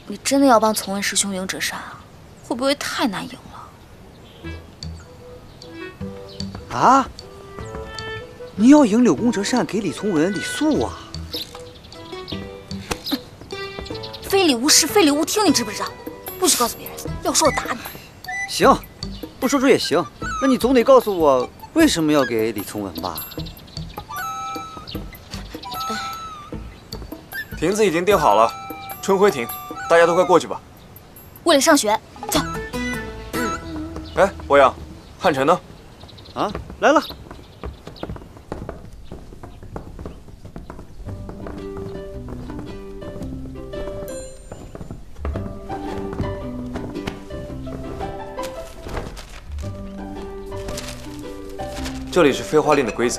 你真的要帮从文师兄赢折扇啊？会不会太难赢了？ 啊！你要赢柳宫折扇给李从文礼素啊？ 非礼勿视，非礼勿听，你知不知道？不许告诉别人，要说我打你。 行，不说出也行。那你总得告诉我为什么要给李从文吧？ 亭子已经定好了，春晖亭，大家都快过去吧。 为了上学，走。 哎，博洋，汉晨呢？ 啊，来了。 这里是飞花令的规则。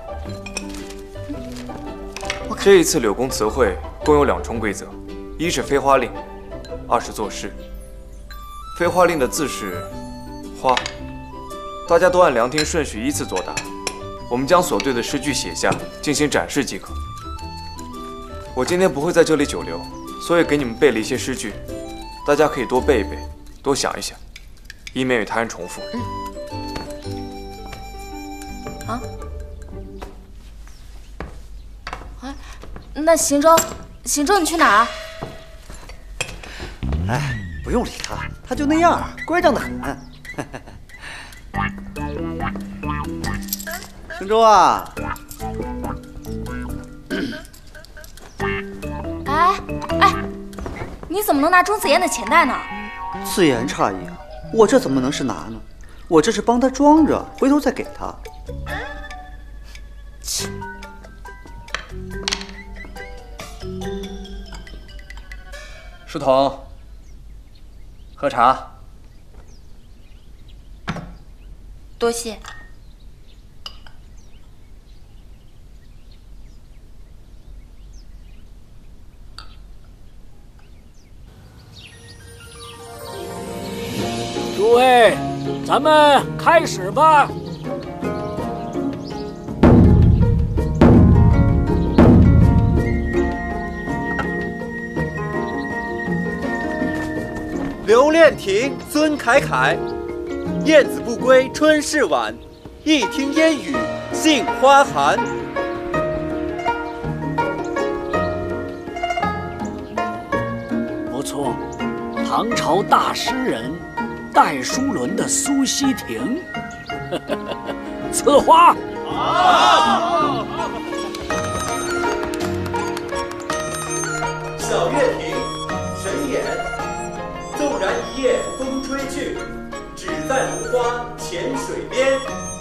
这一次柳宫词会共有2重规则，一是飞花令，二是作诗。飞花令的字是花，大家都按量听顺序依次作答。我们将所对的诗句写下，进行展示即可。我今天不会在这里久留，所以给你们背了一些诗句，大家可以多背一背，多想一想，以免与他人重复。 啊？哎，那行舟，你去哪儿啊？ 哎，不用理他，他就那样，乖张的很。行舟啊！ 哎，你怎么能拿钟子妍的钱袋呢？ 自言诧异啊，我这怎么能是拿呢？我这是帮他装着，回头再给他。 书童，喝茶。 多谢。 诸位，咱们开始吧。 留恋亭孙凯凯，燕子不归春事晚，一听烟雨杏花寒。 不错，唐朝大诗人戴叔伦的《苏溪亭》，此花。好。 小月亭，神眼。纵然一夜风吹去，只在芦花浅水边。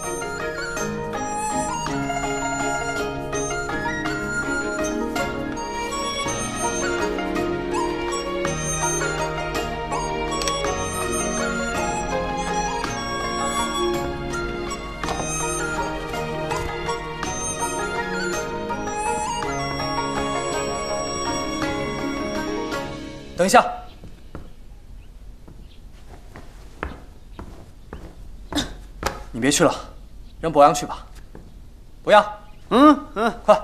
等一下。你别去了，让博洋去吧。博洋，快，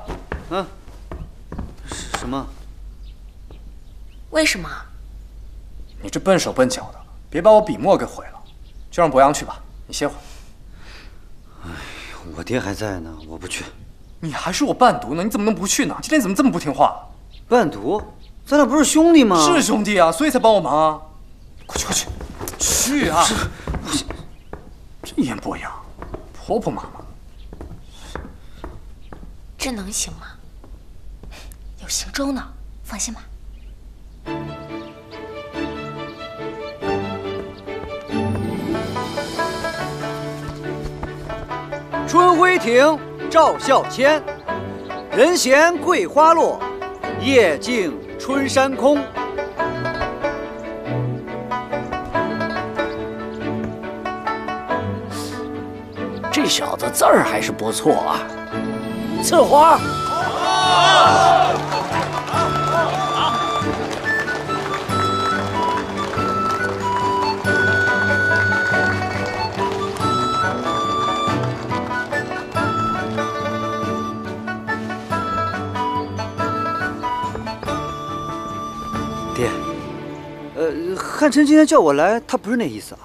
什么？ 为什么？ 你这笨手笨脚的，别把我笔墨给毁了。就让博洋去吧，你歇会儿。 哎呀，我爹还在呢，我不去。 你还是我伴读呢，你怎么能不去呢？今天怎么这么不听话？ 伴读？咱俩不是兄弟吗？ 是兄弟啊，所以才帮我忙啊。快去，去啊！这一言不扬，婆婆妈妈， 这能行吗？有行舟呢，放心吧。 春晖亭赵孝谦，人闲桂花落，夜静春山空。 这小子字儿还是不错啊，刺花。 爹， 汉琛今天叫我来，他不是那意思啊。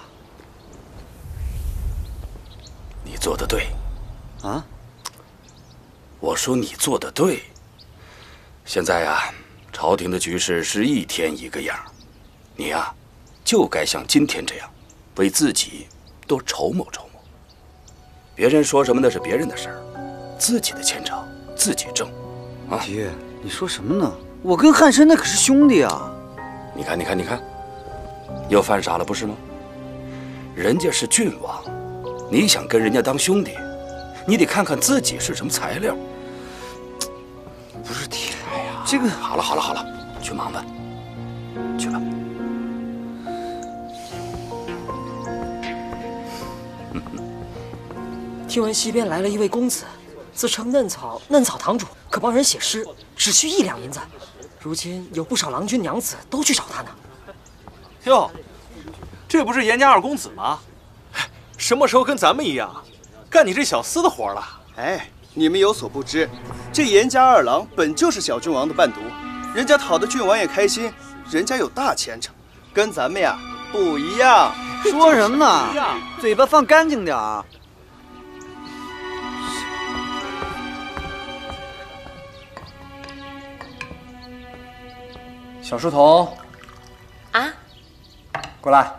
你做的对。 啊？ 我说你做的对。现在呀，朝廷的局势是一天一个样，你呀，就该像今天这样，为自己多筹谋筹谋。别人说什么那是别人的事儿，自己的前程自己挣。啊， 爹，你说什么呢？我跟汉琛那可是兄弟啊！ 你看，又犯傻了不是吗？人家是郡王，你想跟人家当兄弟，你得看看自己是什么材料。 不是爹， 哎呀， 这个好了，去忙吧，去吧。 听闻西边来了一位公子，自称嫩草堂主，可帮人写诗，只需1两银子。如今有不少郎君娘子都去找他呢。 哟，这不是严家二公子吗？什么时候跟咱们一样，干你这小厮的活了？ 哎，你们有所不知，这严家二郎本就是小郡王的伴读，人家讨得郡王爷开心，人家有大前程，跟咱们呀不一样。 说什么呢？嘴巴放干净点儿。 小书童， 啊， 过来。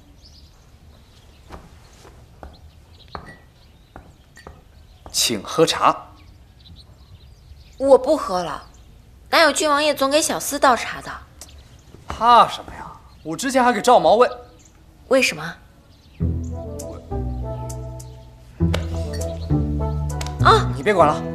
请喝茶。 我不喝了，哪有郡王爷总给小厮倒茶的？ 怕什么呀？我之前还给赵毛问， 为什么？啊！ 你别管了。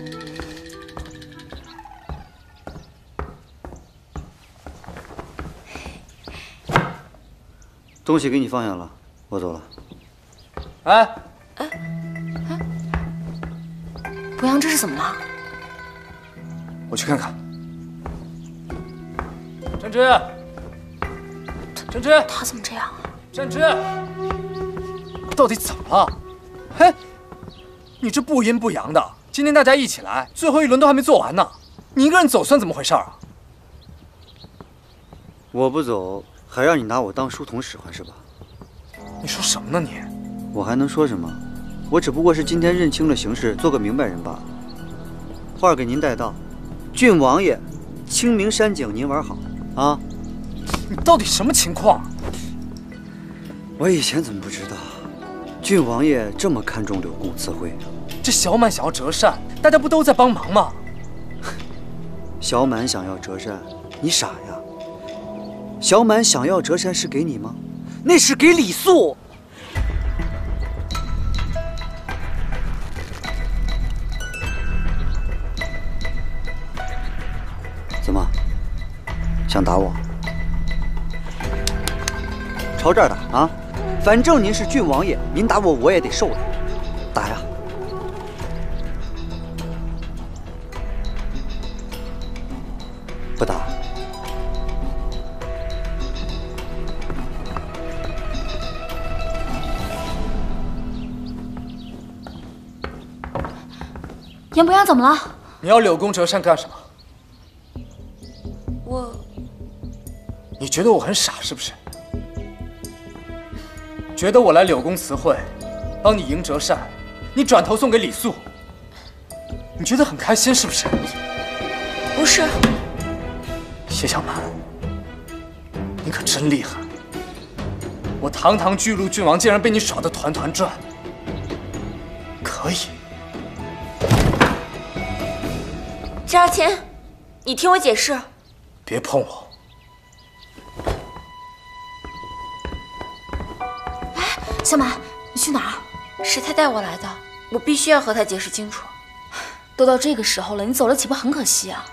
东西给你放下了，我走了。 哎， 博阳，这是怎么了？ 我去看看。振之，振之， 他怎么这样啊？ 振之，到底怎么了？嘿，你这不阴不阳的，今天大家一起来，最后一轮都还没做完呢，你一个人走算怎么回事啊？ 我不走，还让你拿我当书童使唤是吧？ 你说什么呢你？ 我还能说什么？我只不过是今天认清了形势，做个明白人罢了。话给您带到，郡王爷，清明山景您玩好啊！ 你到底什么情况？ 我以前怎么不知道，郡王爷这么看重柳公词汇？ 这小满想要折扇，大家不都在帮忙吗？ 小满想要折扇，你傻呀？小满想要折扇是给你吗？那是给李素。怎么，想打我？朝这儿打啊！反正您是郡王爷，您打我我也得受的。打呀！不打。 严博阳怎么了？ 你要柳公折扇干什么？你觉得我很傻是不是？觉得我来柳公词汇，帮你赢折扇，你转头送给李素，你觉得很开心是不是？ 不是。 谢小满，你可真厉害！我堂堂巨鹿郡王竟然被你耍得团团转。可以。 张二钱，你听我解释。 别碰我！ 小满，你去哪儿？是他带我来的，我必须要和他解释清楚。都到这个时候了，你走了岂不很可惜啊？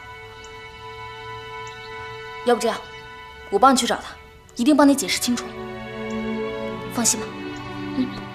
要不这样，我帮你去找他，一定帮你解释清楚。放心吧，